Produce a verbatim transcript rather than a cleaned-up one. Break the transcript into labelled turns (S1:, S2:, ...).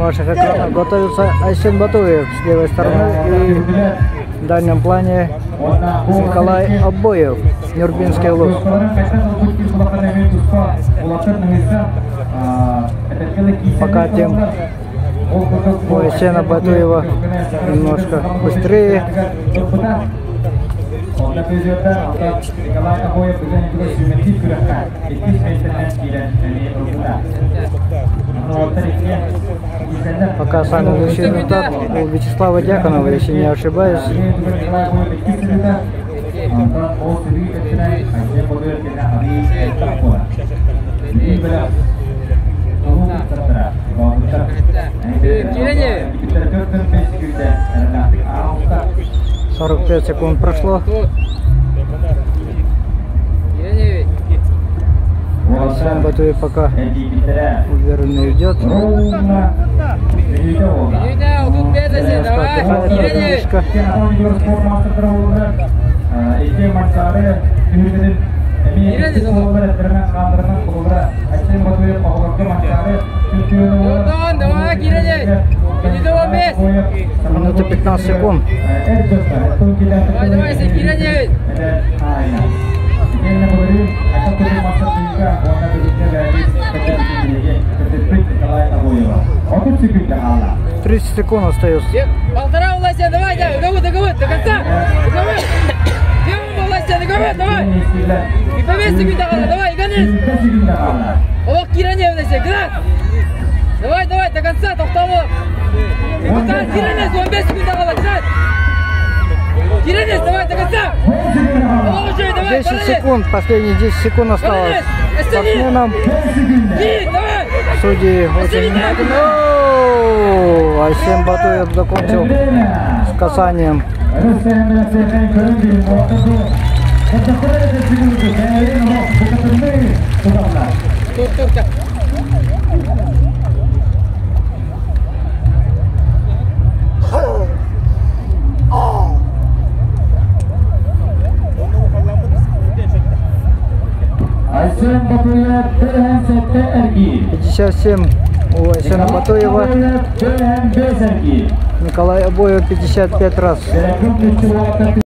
S1: ваших экранах готовится Айсен Батуев с левой стороны и в дальнем плане Николай Обоев, Нюрбинский луг. Пока тем у Айсена Батуева немножко быстрее. Пока самый лучший результат у Вячеслава Дьяконова, если не ошибаюсь. сорок пять секунд прошло. Айсен Батуев пока уверенно идет. Минута пятнадцать секунд.
S2: Давай, давай, Сергей.
S1: тридцать секунд остается.
S2: Полтора власти, давай, давай, договор, договор, до конца. Договор. Первого власти, договор, давай. И повесь секунд, давай, гони. Олох киране власти, град. Давай, давай, до конца, тоқтамы. И пока киране, он бес секунд, град. Киране, давай, до конца. Олох уже, давай,
S1: десять секунд, последние десять секунд осталось. Спортсменам. Судьи очень внимательно. Айсен Батуев закончил с касанием. пятьдесят семь у Айсена Батуева. Николай Обоев пятьдесят пять раз.